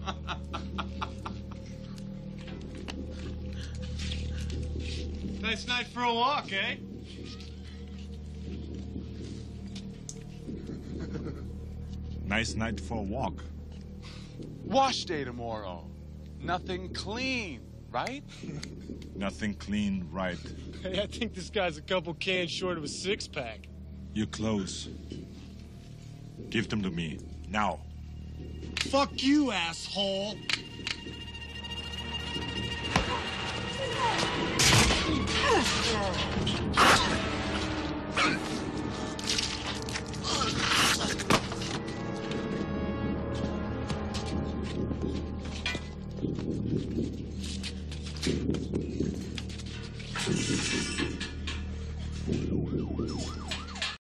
Nice night for a walk, eh? Nice night for a walk. Wash day tomorrow. Nothing clean, right? Nothing clean, right? Hey, I think this guy's a couple cans short of a six-pack. Your clothes. Give them to me, now. Fuck you, asshole!